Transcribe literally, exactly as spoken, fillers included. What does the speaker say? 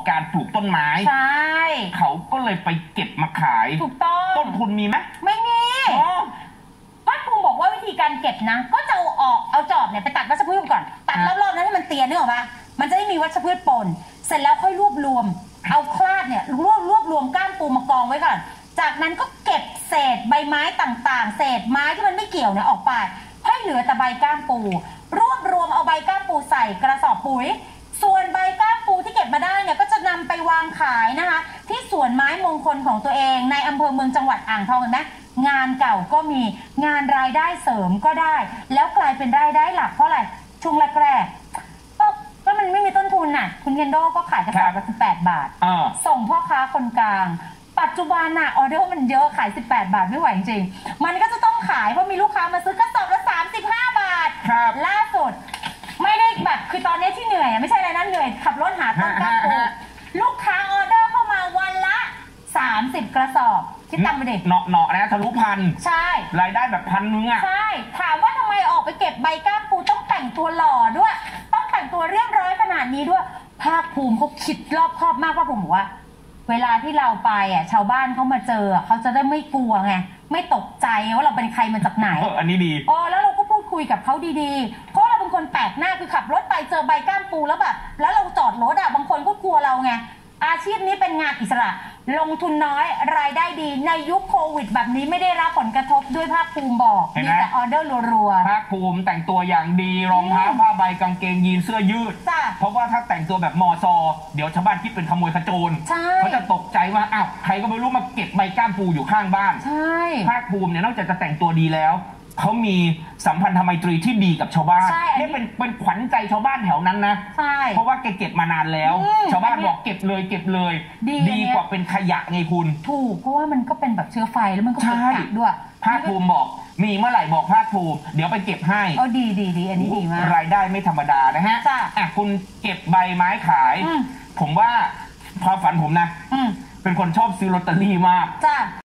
การปลูกต้นไม้ใช่เขาก็เลยไปเก็บมาขายถูกต้องต้นทุนมีไหมไม่มีภาคภูมิบอกว่าวิธีการเก็บนะก็จะเอาออกเอาจอบเนี่ยไปตัดวัชพืชก่อนตัดรอบๆนั้นให้มันเตียนนึกออกปะมันจะได้มีวัชพืชปนเสร็จแล้วค่อยรวบรวมเอาคลาดเนี่ยรวบรวบรวมก้านปูมากองไว้ก่อนจากนั้นก็เก็บเศษใบไม้ต่างๆเศษไม้ที่มันไม่เกี่ยวเนี่ยออกไปให้เหลือแต่ใบก้านปูรวบรวมเอาใบก้านปูใส่กระสอบปุ๋ยส่วนใบก้านปูที่เก็บมาได้เนี่ยก็จะนำไปวางขายนะคะที่สวนไม้มงคลของตัวเองในอำเภอเมืองจังหวัดอ่างทองเห็นไหมงานเก่าก็มีงานรายได้เสริมก็ได้แล้วกลายเป็นรายได้หลักเพราะอะไรช่วงแรกๆก็ก็มันไม่มีต้นทุนน่ะคุณเคนโดก็ขายกระสอบละสิบแปดบาทส่งพ่อค้าคนกลางปัจจุบันน่ะออเดอร์มันเยอะขายสิบแปดบาทไม่ไหวจริงมันก็จะต้องขายเพราะมีลูกค้ามาซื้อกระสอบละสามสิบห้าบาทล่าสุดไม่ได้แบบคือตอนนี้ที่เหนื่อยไม่ใช่อะไรนะเหนื่อยขับรถหาต้นกล้าปูลูกค้าออเดอร์เข้ามาวันละสามสิบกระสอบคิดตังค์ไปดิเนาะเนาะนะทะลุพันใช่รายได้แบบพันนึงอ่ะใช่ถามว่าทำไมออกไปเก็บใบก้านปูต้องแต่งตัวหล่อด้วยต้องแต่งตัวเรียบร้อยขนาดนี้ด้วยภาคภูมิเขาคิดรอบคอบมากว่าผมบอกว่าเวลาที่เราไปอ่ะชาวบ้านเขามาเจอเขาจะได้ไม่กลัวไงไม่ตกใจว่าเราเป็นใครมาจากไหนเอออันนี้ดีอ๋อแล้วเราก็พูดคุยกับเขาดีๆเพราะเราเป็นคนแปลกหน้าคือขับรถไปเจอใบก้านปูแล้วแบบแล้วเราจอดรถอ่ะบางคนก็กลัวเราไงอาชีพนี้เป็นงานอิสระลงทุนน้อยรายได้ดีในยุคโควิดแบบนี้ไม่ได้รับผลกระทบด้วยภาคภูมิบอกมีแต่ออเดอร์รัวๆภาคภูมิแต่งตัวอย่างดีรองเท้าผ้าใบกางเกงยีนเสื้อยืดเพราะว่าถ้าแต่งตัวแบบมอซอเดี๋ยวชาวบ้านคิดเป็นขโมยขโจรเขาจะตกใจว่าอ้าวใครก็ไม่รู้มาเก็บใบก้านปูอยู่ข้างบ้านภาคภูมิเนี่ยนอกจากจะแต่งตัวดีแล้วเขามีสัมพันธไมตรีที่ดีกับชาวบ้านนี่เป็นเป็นขวัญใจชาวบ้านแถวนั้นนะเพราะว่าแกเก็บมานานแล้วชาวบ้านบอกเก็บเลยเก็บเลยดีกว่าเป็นขยะไงคุณถูกเพราะว่ามันก็เป็นแบบเชื้อไฟแล้วมันก็เป็นกัดด้วยภาคภูมิบอกมีเมื่อไหร่บอกภาคภูมิเดี๋ยวไปเก็บให้อ๋อดีดีดีอันนี้ดีมากรายได้ไม่ธรรมดานะฮะอ่ะคุณเก็บใบไม้ขายผมว่าความฝันผมนะเป็นคนชอบซื้อลอตเตอรี่มากจ้า